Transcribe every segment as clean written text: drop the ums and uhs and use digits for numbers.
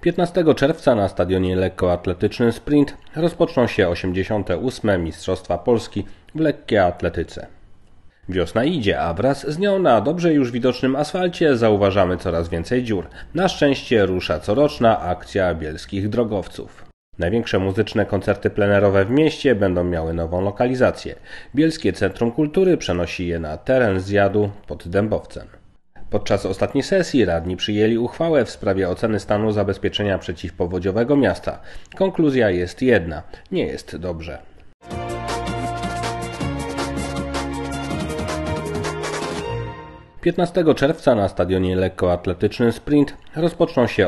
15 czerwca na stadionie lekkoatletycznym Sprint rozpoczną się 88. Mistrzostwa Polski w lekkiej atletyce. Wiosna idzie, a wraz z nią na dobrze już widocznym asfalcie zauważamy coraz więcej dziur. Na szczęście rusza coroczna akcja bielskich drogowców. Największe muzyczne koncerty plenerowe w mieście będą miały nową lokalizację. Bielskie Centrum Kultury przenosi je na teren zjazdu pod Dębowcem. Podczas ostatniej sesji radni przyjęli uchwałę w sprawie oceny stanu zabezpieczenia przeciwpowodziowego miasta. Konkluzja jest jedna: nie jest dobrze. Piętnastego czerwca na stadionie lekkoatletycznym Sprint rozpoczną się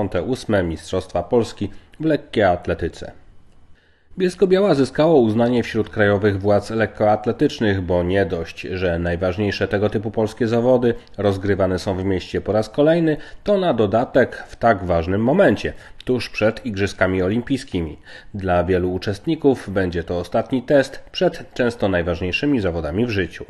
88. Mistrzostwa Polski w lekkiej atletyce. Bielsko-Biała zyskało uznanie wśród krajowych władz lekkoatletycznych, bo nie dość, że najważniejsze tego typu polskie zawody rozgrywane są w mieście po raz kolejny, to na dodatek w tak ważnym momencie, tuż przed Igrzyskami Olimpijskimi. Dla wielu uczestników będzie to ostatni test przed często najważniejszymi zawodami w życiu.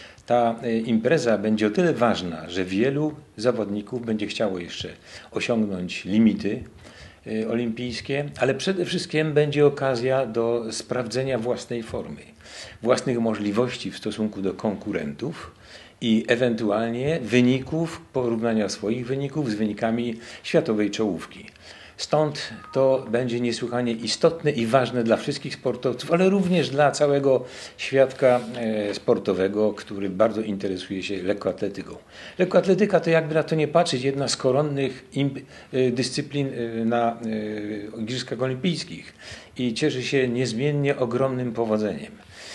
Ta impreza będzie o tyle ważna, że wielu zawodników będzie chciało jeszcze osiągnąć limity olimpijskie, ale przede wszystkim będzie okazja do sprawdzenia własnej formy, własnych możliwości w stosunku do konkurentów i ewentualnie wyników, porównania swoich wyników z wynikami światowej czołówki. Stąd to będzie niesłychanie istotne i ważne dla wszystkich sportowców, ale również dla całego świadka sportowego, który bardzo interesuje się lekkoatletyką. Lekkoatletyka to, jakby na to nie patrzeć, jedna z koronnych dyscyplin na Igrzyskach Olimpijskich i cieszy się niezmiennie ogromnym powodzeniem.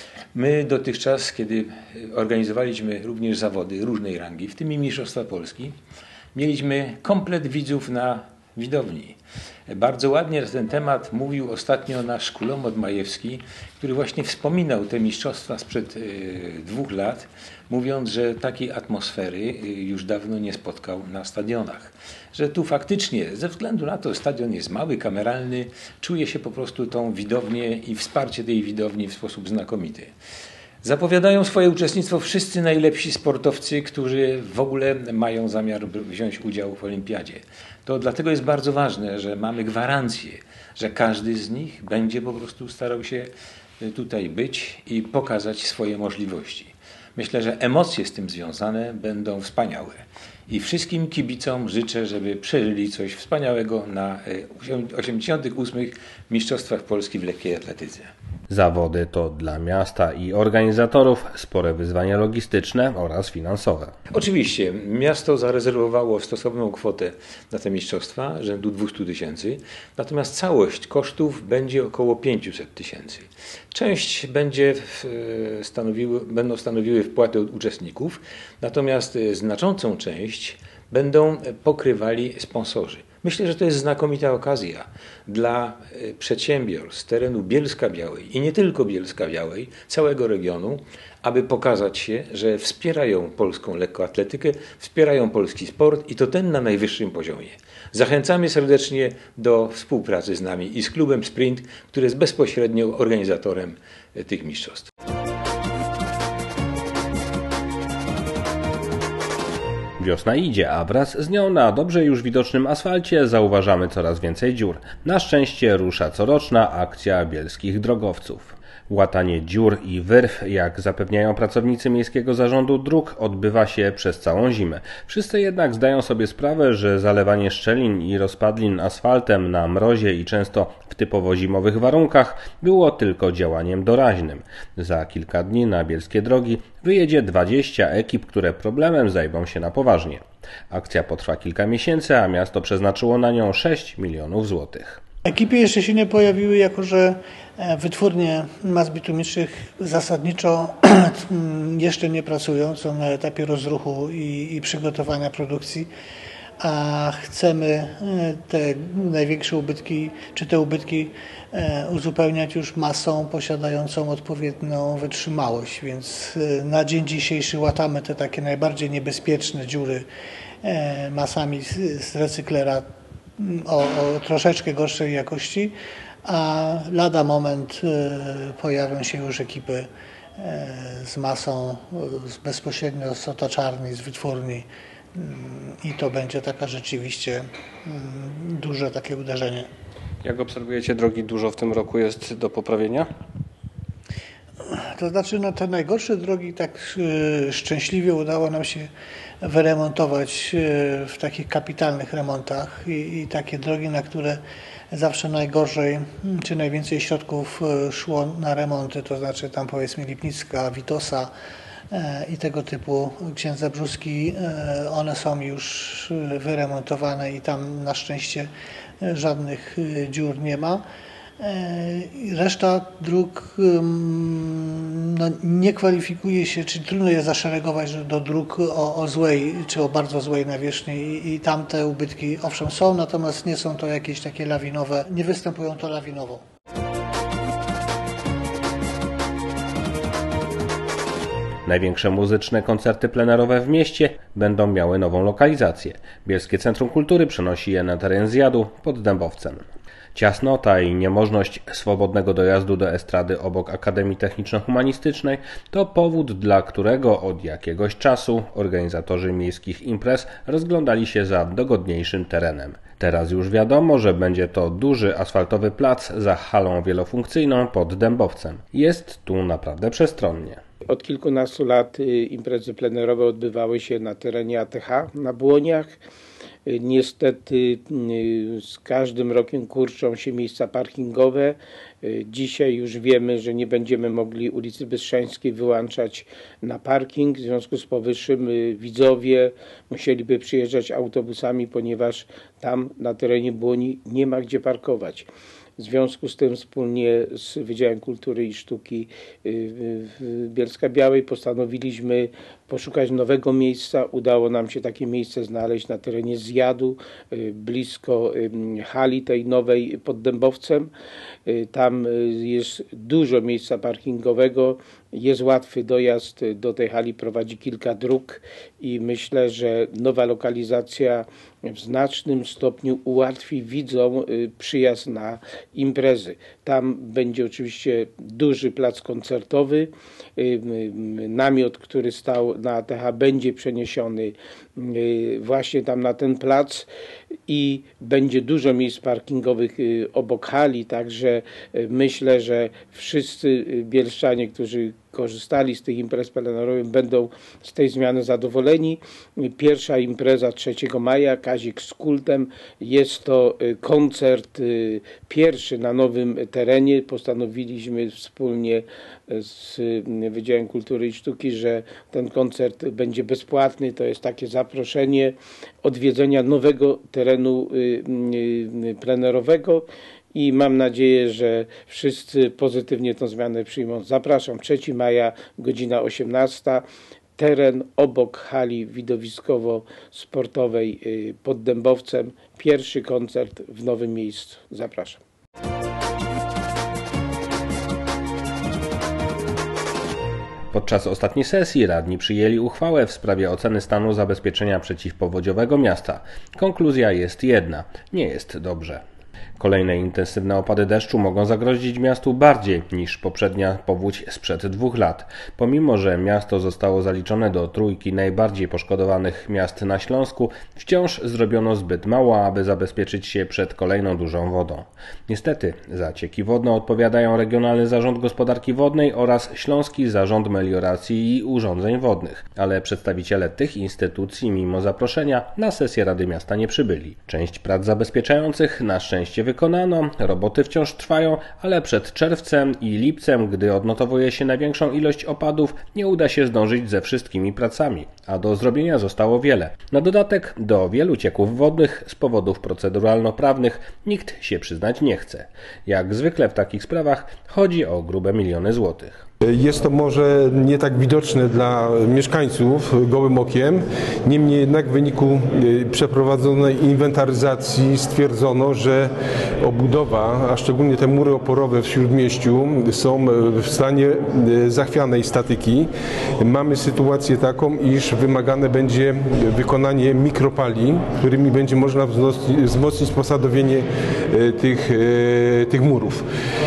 My dotychczas, kiedy organizowaliśmy również zawody różnej rangi, w tym i Mistrzostwa Polski, mieliśmy komplet widzów na widowni. Bardzo ładnie na ten temat mówił ostatnio nasz Kulomot Majewski, który właśnie wspominał te mistrzostwa sprzed 2 lat, mówiąc, że takiej atmosfery już dawno nie spotkał na stadionach. Że tu faktycznie, ze względu na to, że stadion jest mały, kameralny, czuje się po prostu tą widownię i wsparcie tej widowni w sposób znakomity. Zapowiadają swoje uczestnictwo wszyscy najlepsi sportowcy, którzy w ogóle mają zamiar wziąć udział w olimpiadzie. To dlatego jest bardzo ważne, że mamy gwarancję, że każdy z nich będzie po prostu starał się tutaj być i pokazać swoje możliwości. Myślę, że emocje z tym związane będą wspaniałe. I wszystkim kibicom życzę, żeby przeżyli coś wspaniałego na 88. Mistrzostwach Polski w lekkiej atletyce. Zawody to dla miasta i organizatorów spore wyzwania logistyczne oraz finansowe. Oczywiście miasto zarezerwowało stosowną kwotę na te mistrzostwa, rzędu 200 000, natomiast całość kosztów będzie około 500 000. Część będą stanowiły wpłaty od uczestników, natomiast znaczącą część będą pokrywali sponsorzy. Myślę, że to jest znakomita okazja dla przedsiębiorstw z terenu Bielska-Białej i nie tylko Bielska-Białej, całego regionu, aby pokazać się, że wspierają polską lekkoatletykę, wspierają polski sport i to ten na najwyższym poziomie. Zachęcamy serdecznie do współpracy z nami i z klubem Sprint, który jest bezpośrednio organizatorem tych mistrzostw. Wiosna idzie, a wraz z nią na dobrze już widocznym asfalcie zauważamy coraz więcej dziur. Na szczęście rusza coroczna akcja bielskich drogowców. Łatanie dziur i wyrw, jak zapewniają pracownicy Miejskiego Zarządu Dróg, odbywa się przez całą zimę. Wszyscy jednak zdają sobie sprawę, że zalewanie szczelin i rozpadlin asfaltem na mrozie i często w typowo zimowych warunkach było tylko działaniem doraźnym. Za kilka dni na bielskie drogi wyjedzie 20 ekip, które problemem zajmą się na poważnie. Akcja potrwa kilka miesięcy, a miasto przeznaczyło na nią 6 milionów złotych. Ekipy jeszcze się nie pojawiły, jako że wytwórnie mas bitumicznych zasadniczo jeszcze nie pracują, są na etapie rozruchu i przygotowania produkcji, a chcemy te największe ubytki, czy te ubytki uzupełniać już masą posiadającą odpowiednią wytrzymałość, więc na dzień dzisiejszy łatamy te takie najbardziej niebezpieczne dziury masami z recyklera o troszeczkę gorszej jakości, a lada moment pojawią się już ekipy z masą bezpośrednio z otaczarni, z wytwórni i to będzie taka rzeczywiście duże takie uderzenie. Jak obserwujecie drogi, dużo w tym roku jest do poprawienia? To znaczy, te najgorsze drogi tak szczęśliwie udało nam się wyremontować w takich kapitalnych remontach i takie drogi, na które zawsze najgorzej czy najwięcej środków szło na remonty, to znaczy tam powiedzmy Lipnicka, Witosa i tego typu, Księdza Brzózki, one są już wyremontowane i tam na szczęście żadnych dziur nie ma. Reszta dróg nie kwalifikuje się, czy trudno je zaszeregować do dróg o złej, czy o bardzo złej nawierzchni i tam te ubytki owszem są, natomiast nie są to jakieś takie lawinowe, nie występują to lawinowo. Największe muzyczne koncerty plenerowe w mieście będą miały nową lokalizację. Bielskie Centrum Kultury przenosi je na teren zjadu pod Dębowcem. Ciasnota i niemożność swobodnego dojazdu do estrady obok Akademii Techniczno-Humanistycznej to powód, dla którego od jakiegoś czasu organizatorzy miejskich imprez rozglądali się za dogodniejszym terenem. Teraz już wiadomo, że będzie to duży asfaltowy plac za halą wielofunkcyjną pod Dębowcem. Jest tu naprawdę przestronnie. Od kilkunastu lat imprezy plenerowe odbywały się na terenie ATH na Błoniach. Niestety z każdym rokiem kurczą się miejsca parkingowe. Dzisiaj już wiemy, że nie będziemy mogli ulicy Bystrzańskiej wyłączać na parking. W związku z powyższym widzowie musieliby przyjeżdżać autobusami, ponieważ tam na terenie Błoni nie ma gdzie parkować. W związku z tym wspólnie z Wydziałem Kultury i Sztuki Bielska-Białej postanowiliśmy poszukać nowego miejsca. Udało nam się takie miejsce znaleźć na terenie zjadu, blisko hali tej nowej pod Dębowcem. Tam jest dużo miejsca parkingowego, jest łatwy dojazd do tej hali, prowadzi kilka dróg i myślę, że nowa lokalizacja w znacznym stopniu ułatwi widzom przyjazd na imprezy. Tam będzie oczywiście duży plac koncertowy, namiot, który stał na ATH, będzie przeniesiony właśnie tam na ten plac i będzie dużo miejsc parkingowych obok hali, także myślę, że wszyscy bielszczanie, którzy korzystali z tych imprez plenerowych, będą z tej zmiany zadowoleni. Pierwsza impreza 3 maja, Kazik z kultem. Jest to koncert pierwszy na nowym terenie. Postanowiliśmy wspólnie z Wydziałem Kultury i Sztuki, że ten koncert będzie bezpłatny. To jest takie zaproszenie odwiedzenia nowego terenu plenerowego. I mam nadzieję, że wszyscy pozytywnie tę zmianę przyjmą. Zapraszam, 3 maja, godzina 18. Teren obok hali widowiskowo-sportowej pod Dębowcem. Pierwszy koncert w nowym miejscu. Zapraszam. Podczas ostatniej sesji radni przyjęli uchwałę w sprawie oceny stanu zabezpieczenia przeciwpowodziowego miasta. Konkluzja jest jedna: nie jest dobrze. Kolejne intensywne opady deszczu mogą zagrozić miastu bardziej niż poprzednia powódź sprzed 2 lat. Pomimo że miasto zostało zaliczone do trójki najbardziej poszkodowanych miast na Śląsku, wciąż zrobiono zbyt mało, aby zabezpieczyć się przed kolejną dużą wodą. Niestety za cieki wodne odpowiadają Regionalny Zarząd Gospodarki Wodnej oraz Śląski Zarząd Melioracji i Urządzeń Wodnych, ale przedstawiciele tych instytucji mimo zaproszenia na sesję Rady Miasta nie przybyli. Część prac zabezpieczających na szczęście wykonano, roboty wciąż trwają, ale przed czerwcem i lipcem, gdy odnotowuje się największą ilość opadów, nie uda się zdążyć ze wszystkimi pracami, a do zrobienia zostało wiele. Na dodatek do wielu cieków wodnych z powodów proceduralno-prawnych nikt się przyznać nie chce. Jak zwykle w takich sprawach chodzi o grube miliony złotych. Jest to może nie tak widoczne dla mieszkańców gołym okiem, niemniej jednak w wyniku przeprowadzonej inwentaryzacji stwierdzono, że obudowa, a szczególnie te mury oporowe w Śródmieściu są w stanie zachwianej statyki. Mamy sytuację taką, iż wymagane będzie wykonanie mikropali, którymi będzie można wzmocnić posadowienie tych murów.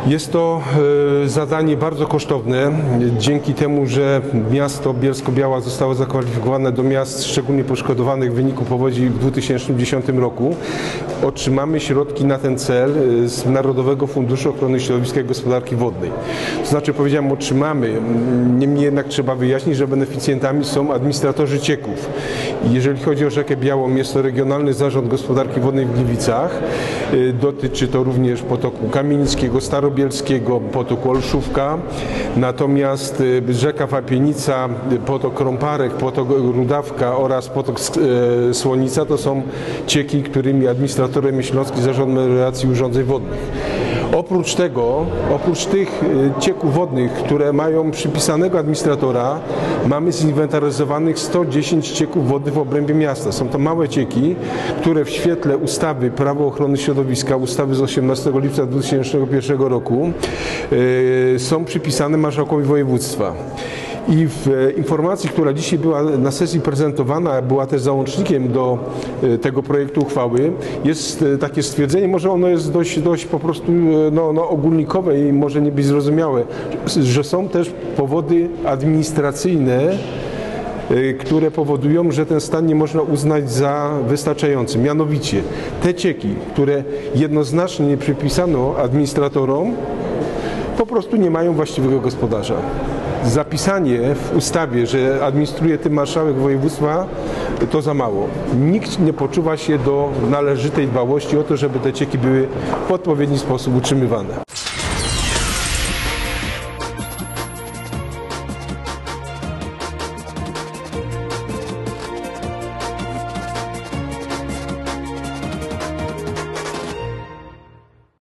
Jest to zadanie bardzo kosztowne. Dzięki temu, że miasto Bielsko-Biała zostało zakwalifikowane do miast szczególnie poszkodowanych w wyniku powodzi w 2010 roku, otrzymamy środki na ten cel z Narodowego Funduszu Ochrony Środowiska i Gospodarki Wodnej. To znaczy, powiedziałem, otrzymamy. Niemniej jednak trzeba wyjaśnić, że beneficjentami są administratorzy cieków. Jeżeli chodzi o rzekę Białą, jest to Regionalny Zarząd Gospodarki Wodnej w Gliwicach. Dotyczy to również potoku Kamienickiego, Starobielskiego, potoku Olszówka. Natomiast rzeka Wapienica, potok Krąparek, potok Rudawka oraz potok Słonica to są cieki, którymi administratorem jest Śląski Zarząd Melioracji i Urządzeń Wodnych. Oprócz tych cieków wodnych, które mają przypisanego administratora, mamy zinwentaryzowanych 110 cieków wodnych w obrębie miasta. Są to małe cieki, które w świetle ustawy Prawo ochrony środowiska, ustawy z 18 lipca 2001 roku są przypisane marszałkowi województwa. I w informacji, która dzisiaj była na sesji prezentowana, była też załącznikiem do tego projektu uchwały, jest takie stwierdzenie, może ono jest dość po prostu ogólnikowe i może nie być zrozumiałe, że są też powody administracyjne, które powodują, że ten stan nie można uznać za wystarczający. Mianowicie te cieki, które jednoznacznie nie przypisano administratorom, po prostu nie mają właściwego gospodarza. Zapisanie w ustawie, że administruje tym marszałek województwa, to za mało. Nikt nie poczuwa się do należytej dbałości o to, żeby te cieki były w odpowiedni sposób utrzymywane.